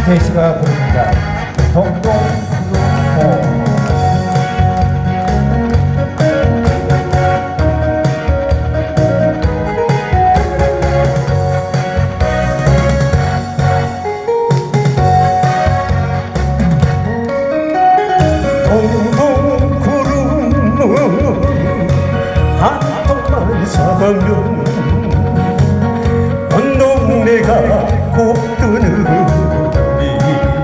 김태희씨가 부릅니다. 동동구루무. 한동안 사면 온 동네가 곱뜨는 우리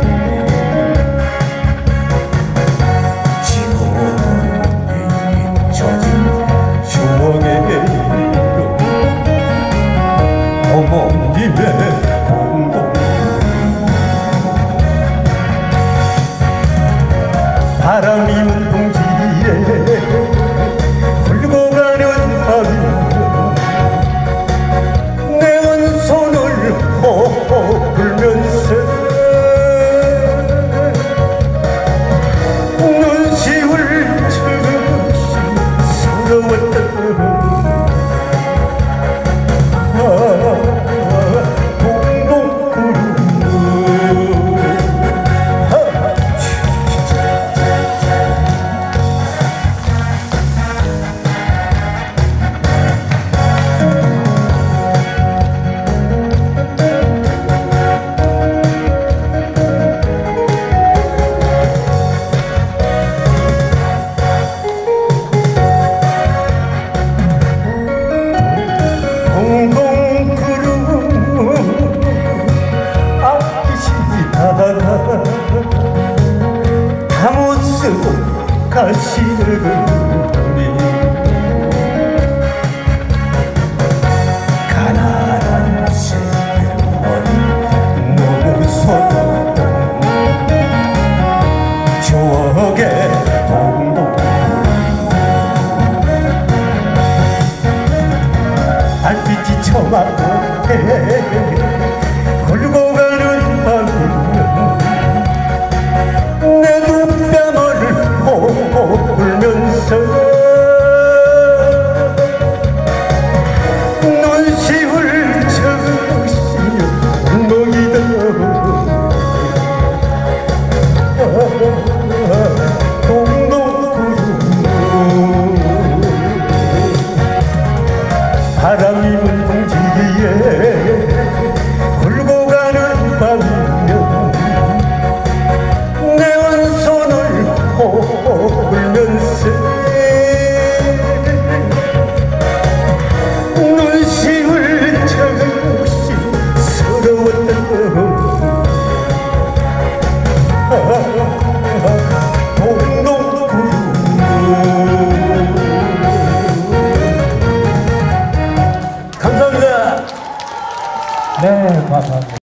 지금은 잊혀진 추억의 이름 어머님의 동동 바람이 운동지에 불고 가는 밤이면 내 왼손을 호호 불면서 눈시울 즉시 서러웠던 동동구루무 아끼시다가 다 못쓰고 가시는 우리 가난한 세월이 너무 서러운 추억의 동동 달빛이 처맞고 굴고 가는 밤이면 내 두 뺨을 호호 불면서 눈시울 적시며 웅덩이다 동동구루무 바람이 분 동지기에 굴고 가는 밤이면 내 왼손을 호호 불면서 눈시울 적시 서러웠던 동동구루무 감사합니다. 네, 감사합니다.